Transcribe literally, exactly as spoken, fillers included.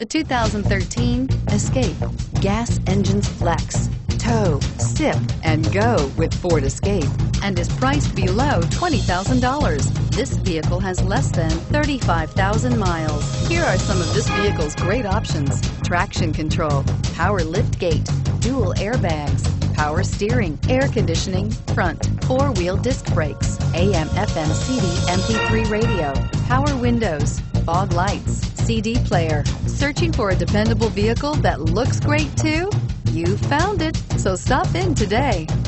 The two thousand thirteen Escape. Gas engines flex, tow, sip, and go with Ford Escape, and is priced below twenty thousand dollars. This vehicle has less than thirty-five thousand miles. Here are some of this vehicle's great options: traction control, power lift gate, dual airbags, power steering, air conditioning, front, four-wheel disc brakes, A M F M C D M P three radio, power windows, fog lights, C D player. Searching for a dependable vehicle that looks great too? You found it, so stop in today.